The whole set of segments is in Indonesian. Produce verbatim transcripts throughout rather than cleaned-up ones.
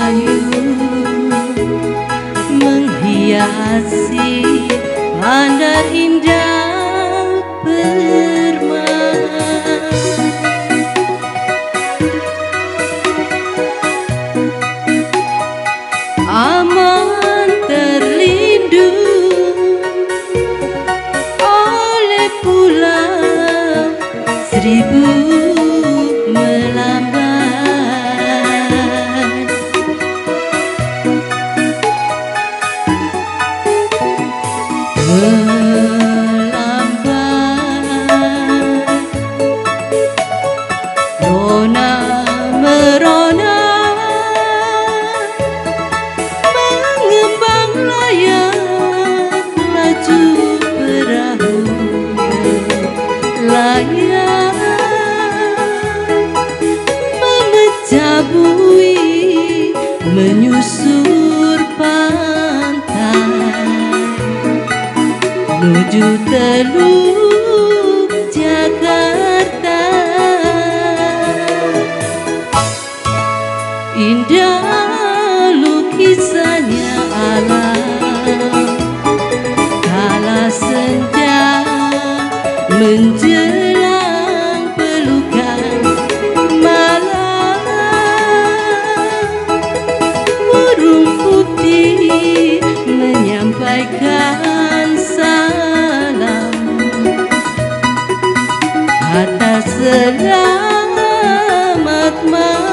ayu menghiasi pandang indah permai. Aman terlindung oleh pulau seribu melambai. Rona merona mengembang layar, laju perahu layar memecah bui menyusur pantai menuju Teluk Jakarta. Indah lukisannya alam kala senja menjelang pelukan malam. Burung putih menyampaikan salam atas selamat malam.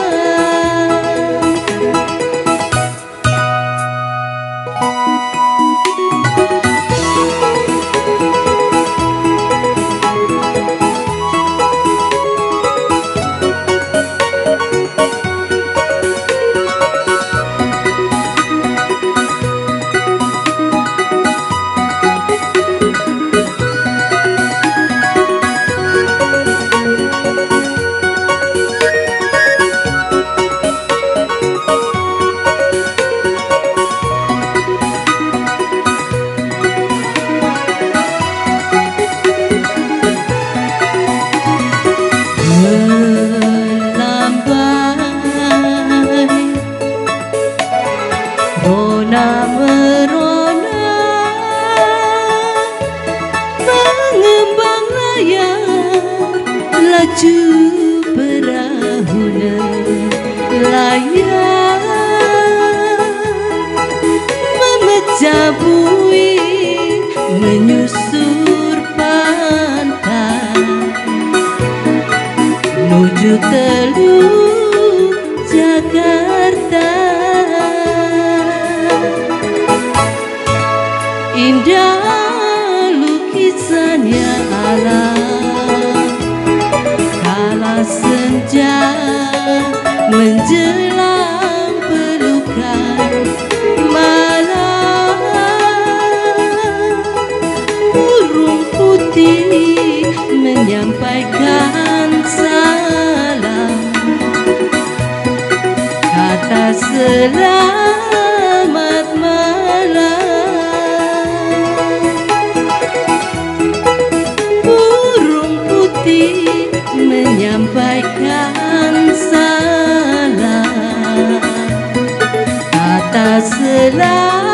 Rona merona mengembang layar, laju perahu layar memecah bui menyusur pantai menuju Teluk Jakarta. Indah lukisannya alam kala senja menjelang pelukan malam. Burung putih menyampaikan salam kata selamat malam. Menyampaikan salam atas selamat